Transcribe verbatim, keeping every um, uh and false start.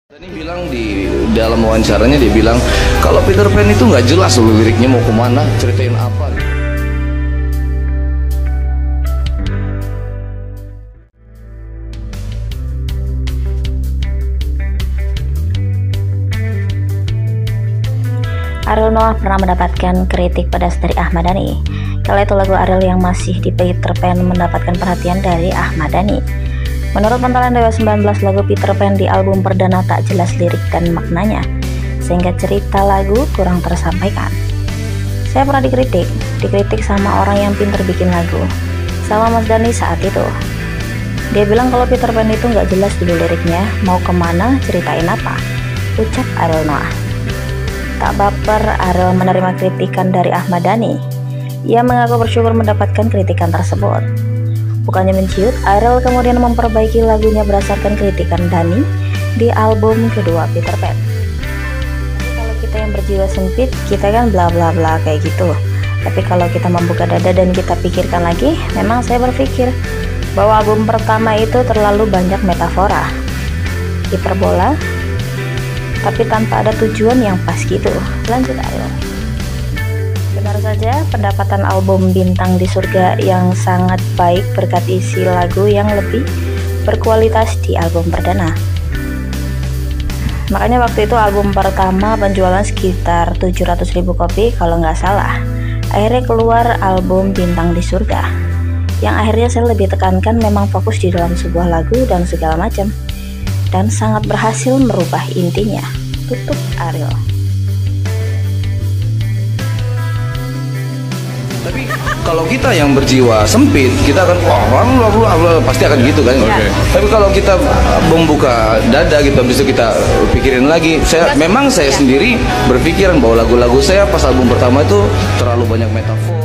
Ini bilang di dalam wawancaranya dia bilang kalau Peter Pan itu nggak jelas loh liriknya mau kemana, ceritain apa. Ariel Noah pernah mendapatkan kritik pedas dari Ahmad Dhani. Kala itu lagu Ariel yang masih di Peter Pan mendapatkan perhatian dari Ahmad Dhani. Menurut Pantalan Dewa sembilan belas, lagu Peter Pan di album perdana tak jelas lirik dan maknanya, sehingga cerita lagu kurang tersampaikan. Saya pernah dikritik, dikritik sama orang yang pinter bikin lagu, sama Mas Dhani saat itu. Dia bilang kalau Peter Pan itu nggak jelas dulu liriknya, mau kemana, ceritain apa, ucap Ariel Noah. Tak baper, Ariel menerima kritikan dari Ahmad Dhani. Ia mengaku bersyukur mendapatkan kritikan tersebut. Bukannya menciut, Ariel kemudian memperbaiki lagunya berdasarkan kritikan Dhani di album kedua Peter Pan. Tapi kalau kita yang berjiwa sempit, kita kan bla bla bla kayak gitu. Tapi kalau kita membuka dada dan kita pikirkan lagi, memang saya berpikir bahwa album pertama itu terlalu banyak metafora, hiperbola, tapi tanpa ada tujuan yang pas gitu. Lanjut Ariel. Benar saja, pendapatan album Bintang di Surga yang sangat baik berkat isi lagu yang lebih berkualitas di album perdana. Makanya waktu itu album pertama penjualan sekitar tujuh ratus ribu kopi kalau nggak salah. Akhirnya keluar album Bintang di Surga, yang akhirnya saya lebih tekankan memang fokus di dalam sebuah lagu dan segala macam, dan sangat berhasil merubah intinya. Tutup Ariel. Tapi kalau kita yang berjiwa sempit, kita akan wah, wah, wah, wah, pasti akan gitu kan. Okay. Tapi kalau kita membuka dada gitu, habis itu kita pikirin lagi. Saya memang saya sendiri berpikiran bahwa lagu-lagu saya pas album pertama itu terlalu banyak metafor.